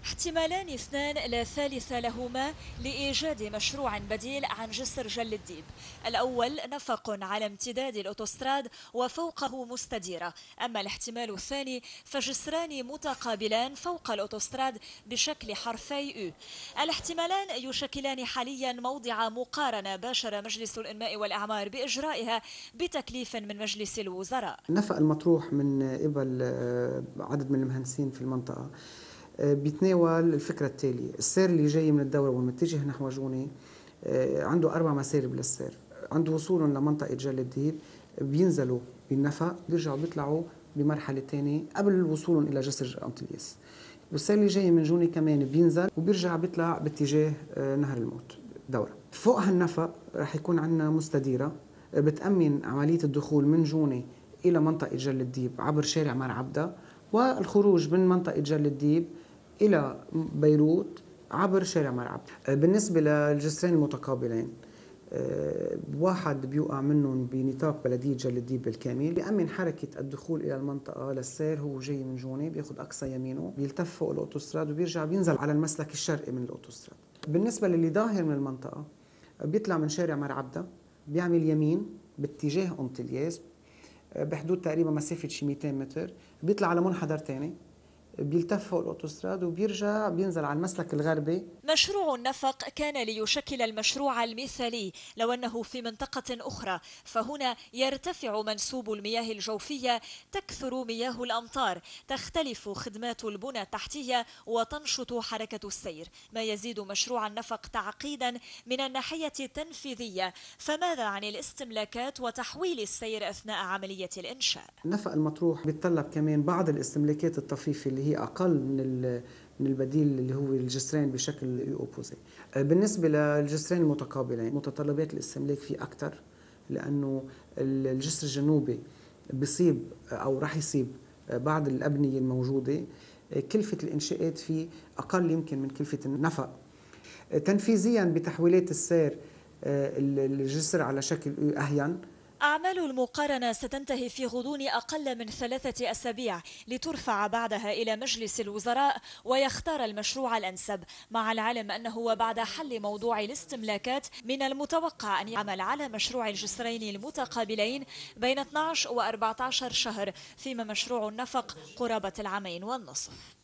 احتمالان اثنان لا ثالث لهما لإيجاد مشروع بديل عن جسر جل الديب. الأول نفق على امتداد الأوتوستراد وفوقه مستديرة، أما الاحتمال الثاني فجسران متقابلان فوق الأوتوستراد بشكل حرفي يو. الاحتمالان يشكلان حاليا موضع مقارنة باشر مجلس الإنماء والإعمار بإجرائها بتكليف من مجلس الوزراء. النفق المطروح من قبل عدد من المهندسين في المنطقة بيتناول الفكرة التالية: السير اللي جاي من الدورة والمتجه نحو جوني عنده 4 مسارب للسير. عنده وصولهم لمنطقة جل الديب بينزلوا بالنفق، بيرجعوا بيطلعوا بمرحلة ثانية قبل وصولهم إلى جسر أنطلياس. والسير اللي جاي من جوني كمان بينزل وبيرجع بيطلع باتجاه نهر الموت دورة. فوق هالنفق رح يكون عندنا مستديرة بتأمن عملية الدخول من جوني إلى منطقة جل الديب عبر شارع مار عبده، والخروج من منطقة جل الديب إلى بيروت عبر شارع مار عبده. بالنسبة للجسرين المتقابلين، واحد بيوقع منهم بنطاق بلدية جل الديب بالكامل، بيأمن حركة الدخول إلى المنطقة للسير. هو جاي من جوني بياخذ أقصى يمينه، بيلتف فوق الأوتوستراد وبيرجع بينزل على المسلك الشرقي من الأوتوستراد. بالنسبة للي ظاهر من المنطقة، بيطلع من شارع مار عبده، بيعمل يمين باتجاه أنطلياس بحدود تقريبا مسافة شي 200 متر، بيطلع على منحدر ثاني، بيلتف فوق الأوتوستراد وبيرجع بينزل على المسلك الغربي. مشروع النفق كان ليشكل المشروع المثالي لو أنه في منطقة أخرى، فهنا يرتفع منسوب المياه الجوفية، تكثر مياه الأمطار، تختلف خدمات البنى التحتية وتنشط حركة السير، ما يزيد مشروع النفق تعقيدا من الناحية التنفيذية. فماذا عن الاستملاكات وتحويل السير أثناء عملية الإنشاء؟ النفق المطروح بيتطلب كمان بعض الاستملاكات الطفيفة اللي هي أقل من البديل اللي هو الجسرين بشكل اوبوزي. بالنسبة للجسرين المتقابلين، متطلبات الاستملاك فيه أكثر، لأنه الجسر الجنوبي بيصيب أو راح يصيب بعض الأبنية الموجودة. كلفة الإنشاءات فيه أقل يمكن من كلفة النفق. تنفيذيا بتحويلات السير، الجسر على شكل أهين. أعمال المقارنة ستنتهي في غضون أقل من 3 أسابيع، لترفع بعدها إلى مجلس الوزراء ويختار المشروع الأنسب، مع العلم أنه وبعد حل موضوع الاستملاكات من المتوقع أن يعمل على مشروع الجسرين المتقابلين بين 12 و 14 شهر، فيما مشروع النفق قرابة العامين والنصف.